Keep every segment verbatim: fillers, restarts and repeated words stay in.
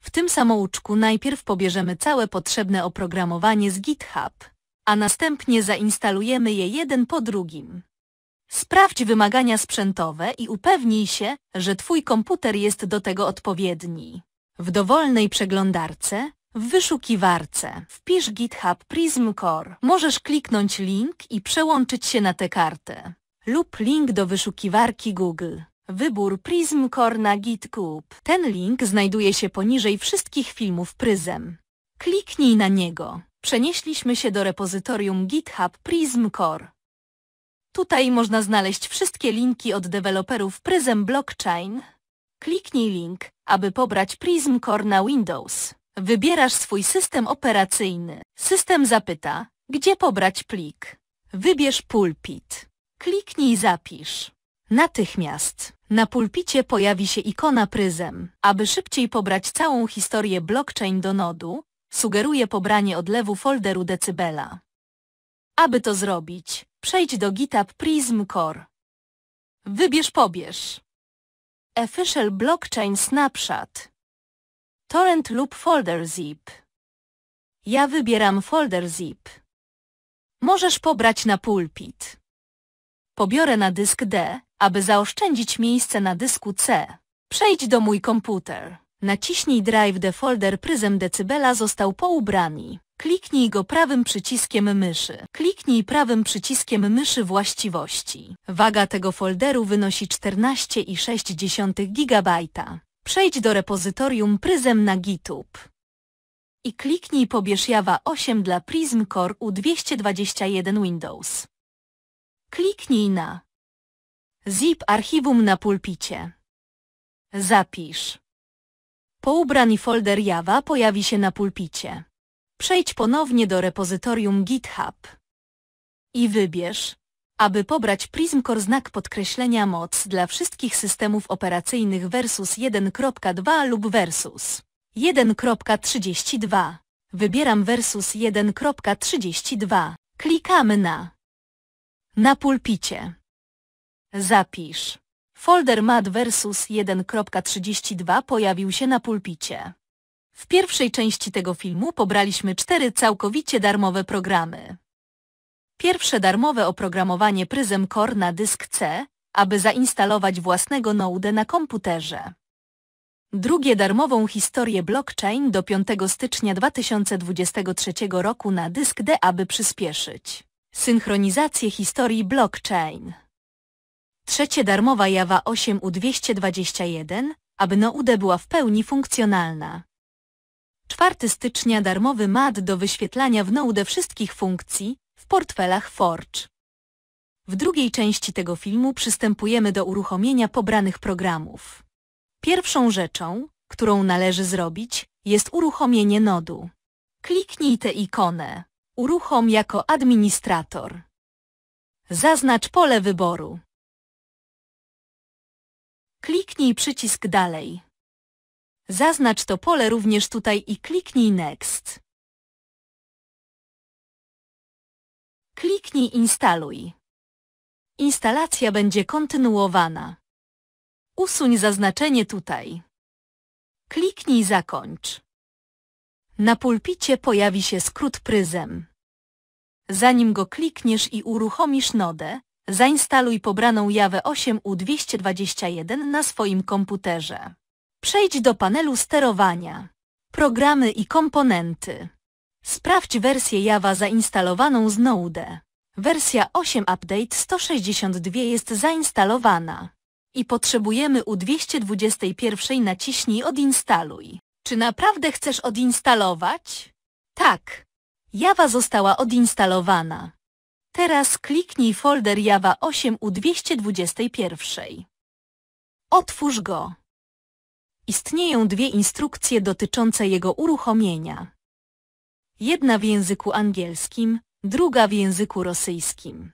W tym samouczku najpierw pobierzemy całe potrzebne oprogramowanie z GitHub, a następnie zainstalujemy je jeden po drugim. Sprawdź wymagania sprzętowe i upewnij się, że Twój komputer jest do tego odpowiedni. W dowolnej przeglądarce, w wyszukiwarce wpisz GitHub Prism Core. Możesz kliknąć link i przełączyć się na tę kartę. Lub link do wyszukiwarki Google. Wybór Prism Core na GitHub. Ten link znajduje się poniżej wszystkich filmów Prism. Kliknij na niego. Przenieśliśmy się do repozytorium GitHub Prism Core. Tutaj można znaleźć wszystkie linki od deweloperów Prism Blockchain. Kliknij link, aby pobrać Prism Core na Windows. Wybierasz swój system operacyjny. System zapyta, gdzie pobrać plik. Wybierz pulpit. Kliknij zapisz. Natychmiast na pulpicie pojawi się ikona Prism. Aby szybciej pobrać całą historię blockchain do nodu, sugeruję pobranie odlewu folderu decybela. Aby to zrobić, przejdź do GitHub Prism Core. Wybierz pobierz. Official Blockchain Snapshot. Torrent lub folder zip. Ja wybieram folder zip. Możesz pobrać na pulpit. Pobiorę na dysk D, aby zaoszczędzić miejsce na dysku C. Przejdź do mój komputer. Naciśnij Drive D. Folder Prism decybela został poubrany. Kliknij go prawym przyciskiem myszy. Kliknij prawym przyciskiem myszy właściwości. Waga tego folderu wynosi czternaście i sześć gigabajta. Przejdź do repozytorium Prism na GitHub. I kliknij pobierz Java osiem dla Prism Core U dwieście dwadzieścia jeden Windows. Kliknij na zip archiwum na pulpicie. Zapisz. Poubrany folder Java pojawi się na pulpicie. Przejdź ponownie do repozytorium GitHub. I wybierz, aby pobrać Prism Core znak podkreślenia moc dla wszystkich systemów operacyjnych versus jeden kropka dwa lub versus jeden kropka trzydzieści dwa. Wybieram versus jeden kropka trzydzieści dwa. Klikamy na na pulpicie. Zapisz. Folder mat versus jeden kropka trzydzieści dwa pojawił się na pulpicie. W pierwszej części tego filmu pobraliśmy cztery całkowicie darmowe programy. Pierwsze darmowe oprogramowanie Prism Core na dysk C, aby zainstalować własnego nodę na komputerze. Drugie darmową historię blockchain do piątego stycznia dwa tysiące dwudziestego trzeciego roku na dysk D, aby przyspieszyć synchronizację historii blockchain. Trzecie darmowa Java osiem U dwieście dwadzieścia jeden, aby noda była w pełni funkcjonalna. czwartego stycznia darmowy mat do wyświetlania w nodę wszystkich funkcji w portfelach Forge. W drugiej części tego filmu przystępujemy do uruchomienia pobranych programów. Pierwszą rzeczą, którą należy zrobić, jest uruchomienie nodu. Kliknij tę ikonę. Uruchom jako administrator. Zaznacz pole wyboru. Kliknij przycisk Dalej. Zaznacz to pole również tutaj i kliknij Next. Kliknij Instaluj. Instalacja będzie kontynuowana. Usuń zaznaczenie tutaj. Kliknij Zakończ. Na pulpicie pojawi się skrót Prism. Zanim go klikniesz i uruchomisz nodę, zainstaluj pobraną Java osiem U dwieście dwadzieścia jeden na swoim komputerze. Przejdź do panelu sterowania. Programy i komponenty. Sprawdź wersję Java zainstalowaną z Node. Wersja osiem Update sto sześćdziesiąt dwa jest zainstalowana. I potrzebujemy U dwieście dwadzieścia jeden. Naciśnij Odinstaluj. Czy naprawdę chcesz odinstalować? Tak. Java została odinstalowana. Teraz kliknij folder Java osiem U dwieście dwadzieścia jeden. Otwórz go. Istnieją dwie instrukcje dotyczące jego uruchomienia. Jedna w języku angielskim, druga w języku rosyjskim.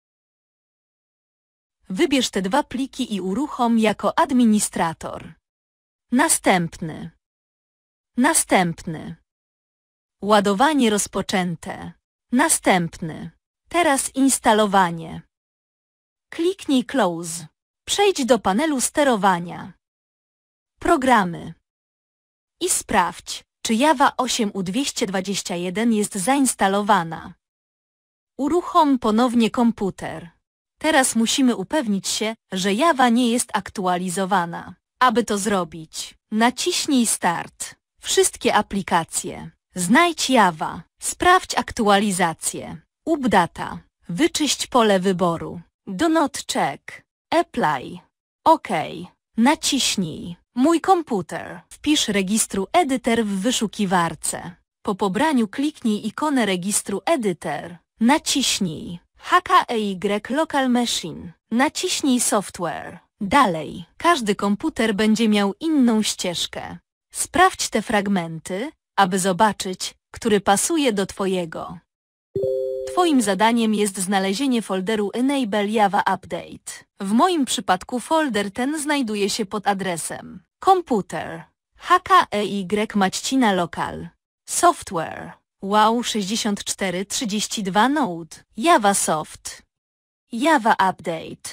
Wybierz te dwa pliki i uruchom jako administrator. Następny. Następny. Ładowanie rozpoczęte. Następny. Teraz instalowanie. Kliknij Close. Przejdź do panelu sterowania. Programy. i sprawdź, czy Java osiem U dwieście dwadzieścia jeden jest zainstalowana. Uruchom ponownie komputer. Teraz musimy upewnić się, że Java nie jest aktualizowana. Aby to zrobić, naciśnij Start. Wszystkie aplikacje. Znajdź Java. Sprawdź aktualizację. Updata. Wyczyść pole wyboru. Do not check. Apply. OK. Naciśnij Mój komputer. Wpisz registru Editor w wyszukiwarce. Po pobraniu kliknij ikonę registru Editor. Naciśnij H K E Y Local Machine. Naciśnij Software. Dalej. Każdy komputer będzie miał inną ścieżkę. Sprawdź te fragmenty, aby zobaczyć, który pasuje do Twojego. Twoim zadaniem jest znalezienie folderu Enable Java Update. W moim przypadku folder ten znajduje się pod adresem komputer H K E Y Maćcina Local Software Wow sześćdziesiąt cztery trzydzieści dwa Node Java Soft Java Update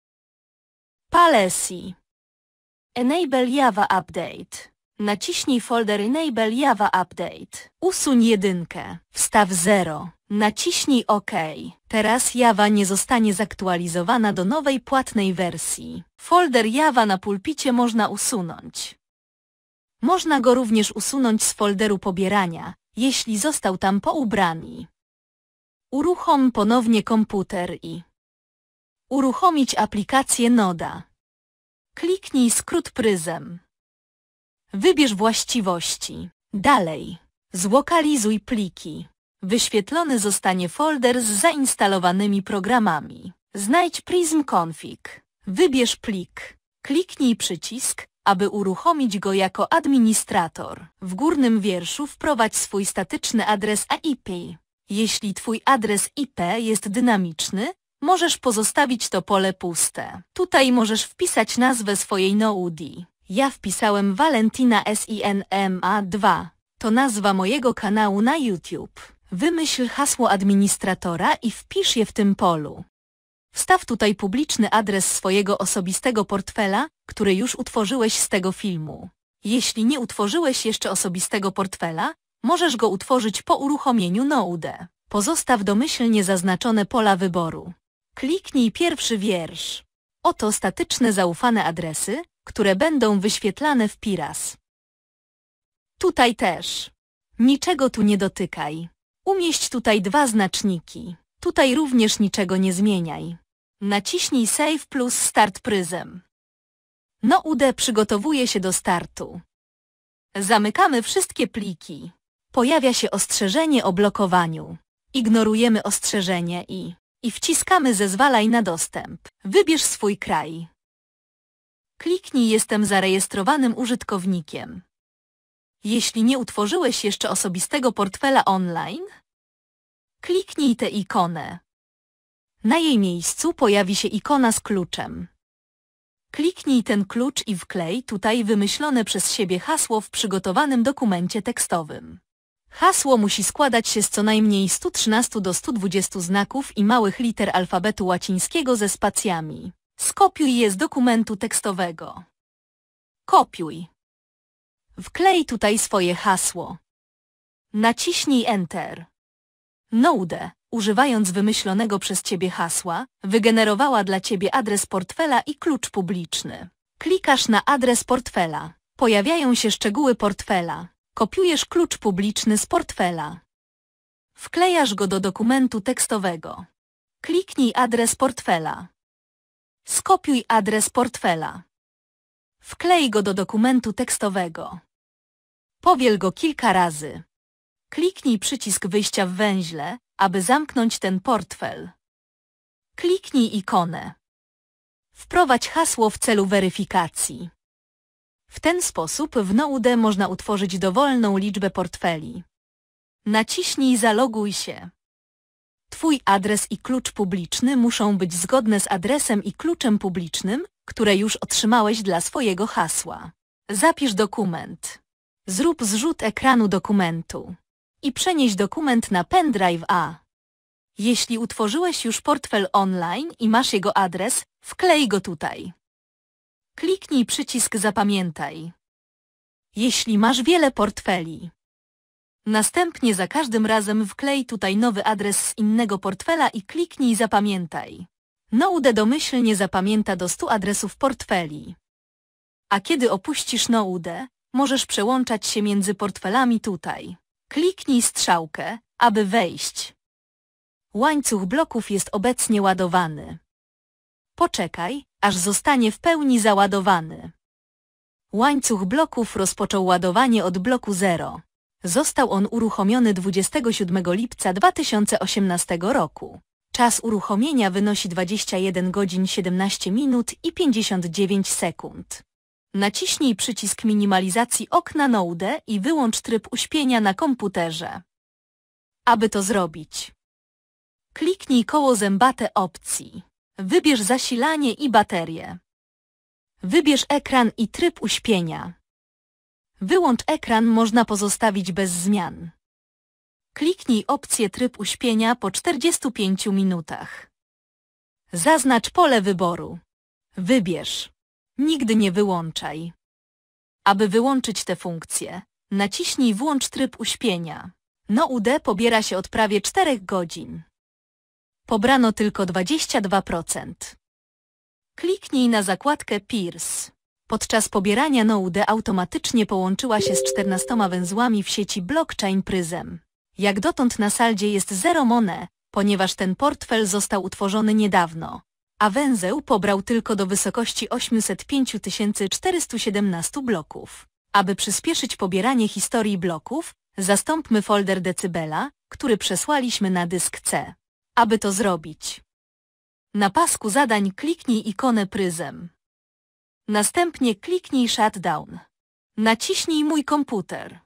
Policy Enable Java Update. Naciśnij folder Enable Java Update. Usuń jedynkę. Wstaw zero. Naciśnij OK. Teraz Java nie zostanie zaktualizowana do nowej płatnej wersji. Folder Java na pulpicie można usunąć. Można go również usunąć z folderu pobierania, jeśli został tam poubrany. Uruchom ponownie komputer i uruchomić aplikację Noda. Kliknij skrót Pryzm. Wybierz właściwości. Dalej. Zlokalizuj pliki. Wyświetlony zostanie folder z zainstalowanymi programami. Znajdź Prism Config. Wybierz plik. Kliknij przycisk, aby uruchomić go jako administrator. W górnym wierszu wprowadź swój statyczny adres I P. Jeśli Twój adres I P jest dynamiczny, możesz pozostawić to pole puste. Tutaj możesz wpisać nazwę swojej node. Ja wpisałem Valentina Sinma dwa. To nazwa mojego kanału na YouTube. Wymyśl hasło administratora i wpisz je w tym polu. Wstaw tutaj publiczny adres swojego osobistego portfela, który już utworzyłeś z tego filmu. Jeśli nie utworzyłeś jeszcze osobistego portfela, możesz go utworzyć po uruchomieniu Node. Pozostaw domyślnie zaznaczone pola wyboru. Kliknij pierwszy wiersz. Oto statyczne zaufane adresy, które będą wyświetlane w Piras. Tutaj też. Niczego tu nie dotykaj. Umieść tutaj dwa znaczniki. Tutaj również niczego nie zmieniaj. Naciśnij Save plus Start Prism. Node przygotowuje się do startu. Zamykamy wszystkie pliki. Pojawia się ostrzeżenie o blokowaniu. Ignorujemy ostrzeżenie i, i wciskamy Zezwalaj na dostęp. Wybierz swój kraj. Kliknij Jestem zarejestrowanym użytkownikiem. Jeśli nie utworzyłeś jeszcze osobistego portfela online, kliknij tę ikonę. Na jej miejscu pojawi się ikona z kluczem. Kliknij ten klucz i wklej tutaj wymyślone przez siebie hasło w przygotowanym dokumencie tekstowym. Hasło musi składać się z co najmniej stu trzynastu do stu dwudziestu znaków i małych liter alfabetu łacińskiego ze spacjami. Skopiuj je z dokumentu tekstowego. Kopiuj. Wklej tutaj swoje hasło. Naciśnij Enter. Node, używając wymyślonego przez Ciebie hasła, wygenerowała dla Ciebie adres portfela i klucz publiczny. Klikasz na adres portfela. Pojawiają się szczegóły portfela. Kopiujesz klucz publiczny z portfela. Wklejasz go do dokumentu tekstowego. Kliknij adres portfela. Skopiuj adres portfela. Wklej go do dokumentu tekstowego. Powiel go kilka razy. Kliknij przycisk wyjścia w węźle, aby zamknąć ten portfel. Kliknij ikonę. Wprowadź hasło w celu weryfikacji. W ten sposób w Node można utworzyć dowolną liczbę portfeli. Naciśnij Zaloguj się. Twój adres i klucz publiczny muszą być zgodne z adresem i kluczem publicznym, które już otrzymałeś dla swojego hasła. Zapisz dokument. Zrób zrzut ekranu dokumentu. I przenieś dokument na pendrive A. Jeśli utworzyłeś już portfel online i masz jego adres, wklej go tutaj. Kliknij przycisk Zapamiętaj. jeśli masz wiele portfeli. Następnie za każdym razem wklej tutaj nowy adres z innego portfela i kliknij Zapamiętaj. Node domyślnie zapamięta do stu adresów portfeli. A kiedy opuścisz Node, możesz przełączać się między portfelami tutaj. Kliknij strzałkę, aby wejść. Łańcuch bloków jest obecnie ładowany. Poczekaj, aż zostanie w pełni załadowany. Łańcuch bloków rozpoczął ładowanie od bloku zero. Został on uruchomiony dwudziestego siódmego lipca dwa tysiące osiemnastego roku. Czas uruchomienia wynosi dwadzieścia jeden godzin siedemnaście minut i pięćdziesiąt dziewięć sekund. Naciśnij przycisk minimalizacji okna Node i wyłącz tryb uśpienia na komputerze. Aby to zrobić, kliknij koło zębate opcji. Wybierz zasilanie i baterię. Wybierz ekran i tryb uśpienia. Wyłącz ekran można pozostawić bez zmian. Kliknij opcję tryb uśpienia po czterdziestu pięciu minutach. Zaznacz pole wyboru. Wybierz. Nigdy nie wyłączaj. Aby wyłączyć tę funkcję, naciśnij Włącz tryb uśpienia. Node pobiera się od prawie czterech godzin. Pobrano tylko dwadzieścia dwa procent. Kliknij na zakładkę Peers. Podczas pobierania Node automatycznie połączyła się z czternastoma węzłami w sieci blockchain Prism. Jak dotąd na saldzie jest zero monet, ponieważ ten portfel został utworzony niedawno, a węzeł pobrał tylko do wysokości osiemset pięć tysięcy czterysta siedemnaście bloków. Aby przyspieszyć pobieranie historii bloków, zastąpmy folder decybela, który przesłaliśmy na dysk C. Aby to zrobić, na pasku zadań kliknij ikonę Prism. Następnie kliknij Shutdown. Naciśnij Mój komputer.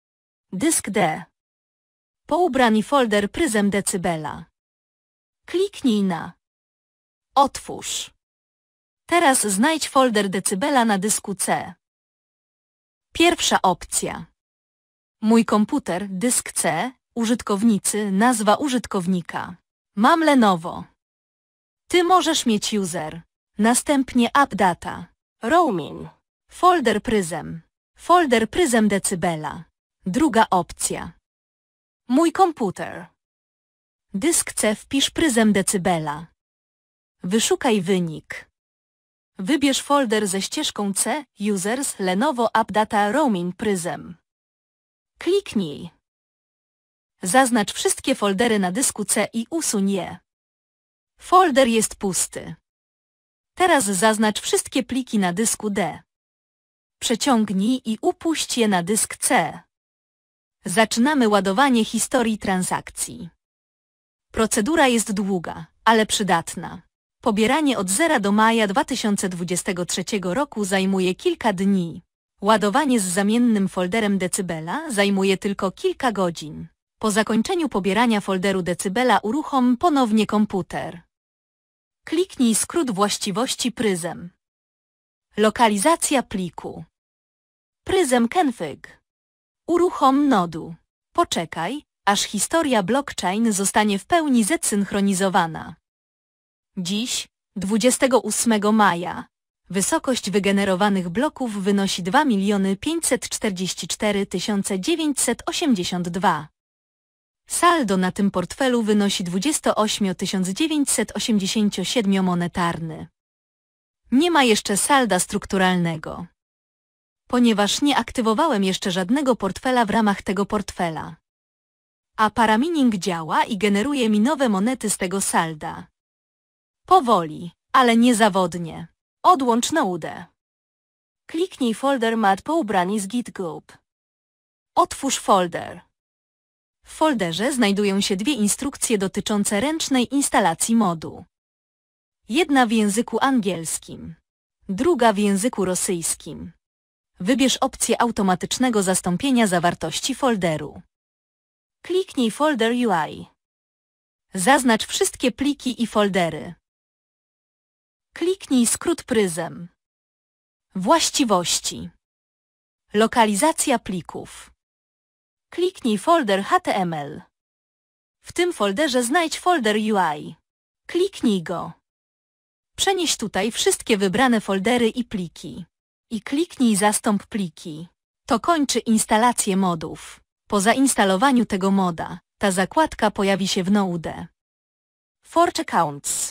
Dysk D. Po ubrani folder Prism decybela. Kliknij na Otwórz. Teraz znajdź folder decybela na dysku C. Pierwsza opcja. Mój komputer, dysk C, użytkownicy, nazwa użytkownika. Mam Lenovo. Ty możesz mieć user. Następnie app data. Roaming. Folder Prism. Folder Prism decybela. Druga opcja. Mój komputer. Dysk C wpisz Prism decybela. Wyszukaj wynik. Wybierz folder ze ścieżką C, Users, Lenovo App Data Roaming Prism. Kliknij. Zaznacz wszystkie foldery na dysku C i usuń je. Folder jest pusty. Teraz zaznacz wszystkie pliki na dysku D. Przeciągnij i upuść je na dysk C. Zaczynamy ładowanie historii transakcji. Procedura jest długa, ale przydatna. Pobieranie od zera do maja dwa tysiące dwudziestego trzeciego roku zajmuje kilka dni. Ładowanie z zamiennym folderem decybela zajmuje tylko kilka godzin. Po zakończeniu pobierania folderu decybela uruchom ponownie komputer. Kliknij skrót właściwości Prism. Lokalizacja pliku. Prism config. Uruchom nodu. Poczekaj, aż historia blockchain zostanie w pełni zesynchronizowana. Dziś, dwudziestego ósmego maja, wysokość wygenerowanych bloków wynosi dwa miliony pięćset czterdzieści cztery tysiące dziewięćset osiemdziesiąt dwa. Saldo na tym portfelu wynosi dwadzieścia osiem tysięcy dziewięćset osiemdziesiąt siedem monetarny. Nie ma jeszcze salda strukturalnego, ponieważ nie aktywowałem jeszcze żadnego portfela w ramach tego portfela. A paramining działa i generuje mi nowe monety z tego salda. Powoli, ale niezawodnie. Odłącz Node. Kliknij folder mat po ubrani z GitHub. Otwórz folder. W folderze znajdują się dwie instrukcje dotyczące ręcznej instalacji modu. Jedna w języku angielskim, druga w języku rosyjskim. Wybierz opcję automatycznego zastąpienia zawartości folderu. Kliknij folder U I. Zaznacz wszystkie pliki i foldery. Kliknij skrót Prism. Właściwości. Lokalizacja plików. Kliknij folder H T M L. W tym folderze znajdź folder U I. Kliknij go. Przenieś tutaj wszystkie wybrane foldery i pliki. I kliknij Zastąp pliki. To kończy instalację modów. Po zainstalowaniu tego moda, ta zakładka pojawi się w Node. Forge Accounts.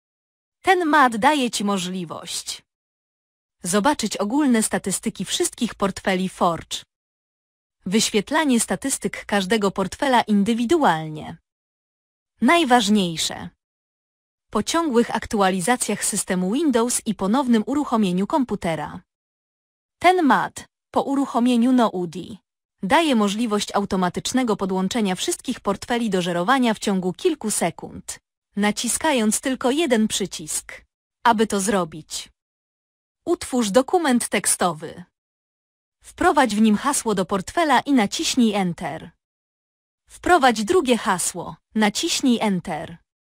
Ten mat daje Ci możliwość zobaczyć ogólne statystyki wszystkich portfeli Forge. Wyświetlanie statystyk każdego portfela indywidualnie. Najważniejsze. Po ciągłych aktualizacjach systemu Windows i ponownym uruchomieniu komputera. Ten mat, po uruchomieniu Node, daje możliwość automatycznego podłączenia wszystkich portfeli do żerowania w ciągu kilku sekund, naciskając tylko jeden przycisk. Aby to zrobić, utwórz dokument tekstowy. Wprowadź w nim hasło do portfela i naciśnij Enter. Wprowadź drugie hasło, naciśnij Enter.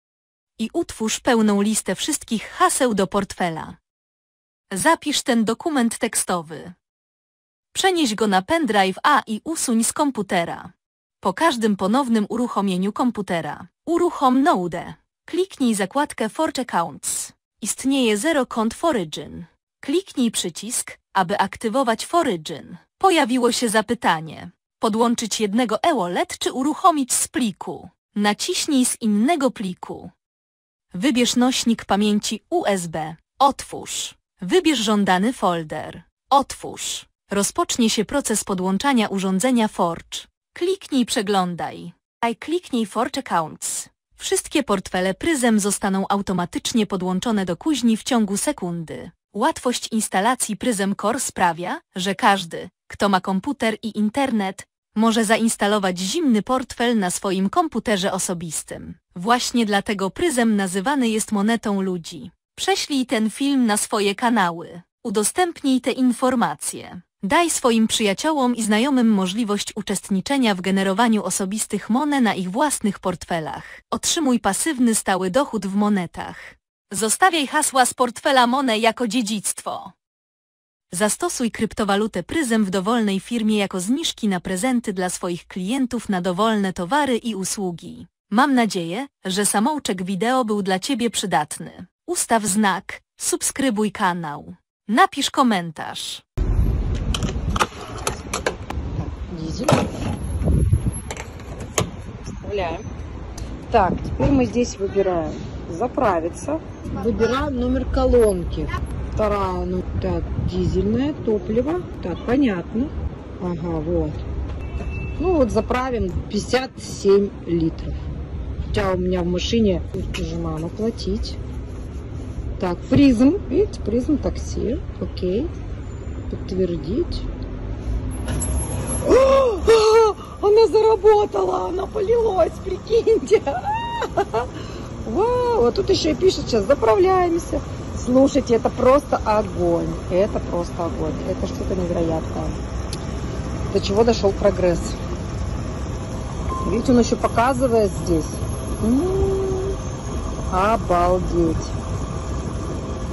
I utwórz pełną listę wszystkich haseł do portfela. Zapisz ten dokument tekstowy. Przenieś go na pendrive A i usuń z komputera. Po każdym ponownym uruchomieniu komputera, uruchom Node. Kliknij zakładkę Forge Accounts. Istnieje zero kont Forigin. Kliknij przycisk, aby aktywować Forigin. Pojawiło się zapytanie. Podłączyć jednego e-wallet czy uruchomić z pliku? Naciśnij z innego pliku. Wybierz nośnik pamięci U S B. Otwórz. Wybierz żądany folder. Otwórz. Rozpocznie się proces podłączania urządzenia Forge. Kliknij Przeglądaj. I kliknij Forge Accounts. Wszystkie portfele Pryzm zostaną automatycznie podłączone do kuźni w ciągu sekundy. Łatwość instalacji Pryzm Core sprawia, że każdy, kto ma komputer i internet, może zainstalować zimny portfel na swoim komputerze osobistym. Właśnie dlatego Pryzm nazywany jest monetą ludzi. Prześlij ten film na swoje kanały. Udostępnij te informacje. Daj swoim przyjaciołom i znajomym możliwość uczestniczenia w generowaniu osobistych monet na ich własnych portfelach. Otrzymuj pasywny stały dochód w monetach. Zostawiaj hasła z portfela Monet jako dziedzictwo. Zastosuj kryptowalutę Pryzm w dowolnej firmie jako zniżki na prezenty dla swoich klientów na dowolne towary i usługi. Mam nadzieję, że samouczek wideo był dla Ciebie przydatny. Ustaw znak, subskrybuj kanał. Napisz komentarz. Дизель. Вставляем. Так, теперь мы здесь выбираем заправиться. Выбираем номер колонки. Вторая, ну, так, дизельное топливо. Так, понятно. Ага, вот. Ну вот заправим пятьдесят семь литров. Хотя у меня в машине, нажимаем оплатить. Так, Призм, видите, Призм такси. Окей. Подтвердить. Она заработала, она полилась, прикиньте. Вау, а тут еще и пишет сейчас, заправляемся. Слушайте, это просто огонь. Это просто огонь. Это что-то невероятное. До чего дошел прогресс. Видите, он еще показывает здесь. М-м-м, обалдеть.